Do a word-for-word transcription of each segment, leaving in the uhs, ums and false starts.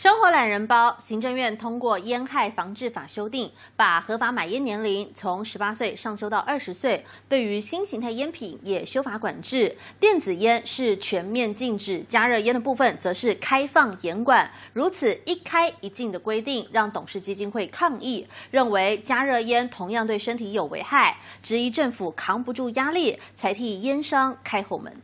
生活懒人包，行政院通过烟害防治法修订，把合法买烟年龄从十八岁上修到二十岁。对于新形态烟品也修法管制，电子烟是全面禁止，加热烟的部分则是开放严管。如此一开一禁的规定，让董事基金会抗议，认为加热烟同样对身体有危害，质疑政府扛不住压力，才替烟商开后门。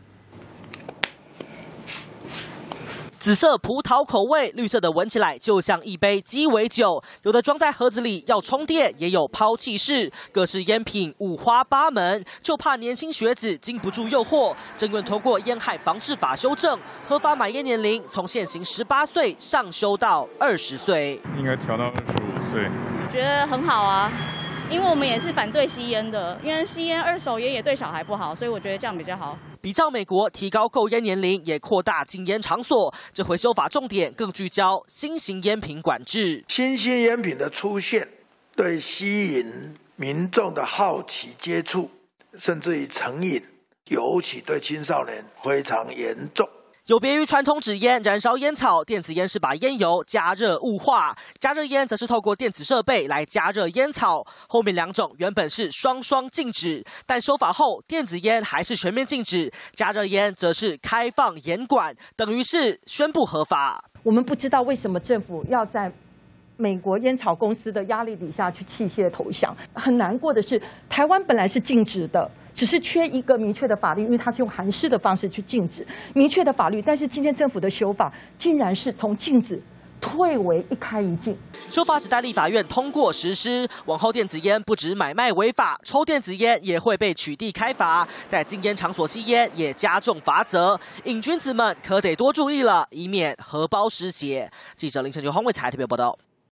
紫色葡萄口味，绿色的闻起来就像一杯鸡尾酒。有的装在盒子里要充电，也有抛弃式，各式烟品五花八门。就怕年轻学子经不住诱惑，政院通过烟害防治法修正，合法买烟年龄从现行十八岁上修到二十岁， 应该调到二十五岁。 觉得很好啊。 因为我们也是反对吸烟的，因为吸烟二手烟也对小孩不好，所以我觉得这样比较好。 比照美国提高购烟年龄，也扩大禁烟场所。这回修法重点更聚焦新型烟品管制。 新兴烟品的出现，对吸引民众的好奇接触，甚至于成瘾，尤其对青少年非常严重。 有别于传统纸烟燃烧烟草，电子烟是把烟油加热雾化，加热烟则是透过电子设备来加热烟草。后面两种原本是双双禁止，但修法后，电子烟还是全面禁止，加热烟则是开放严管，等于是宣布合法。 我们不知道为什么政府要在美国烟草公司的压力底下去弃械投降。很难过的是，台湾本来是禁止的。 只是缺一个明确的法律，因为它是用函释的方式去禁止明确的法律，但是今天政府的修法竟然是从禁止退为一开一禁。 修法只待立法院通过实施，往后电子烟不止买卖违法，抽电子烟也会被取缔开罚，在禁烟场所吸烟也加重罚则，瘾君子们可得多注意了，以免荷包失血。记者林成球、黄伟才特别报道。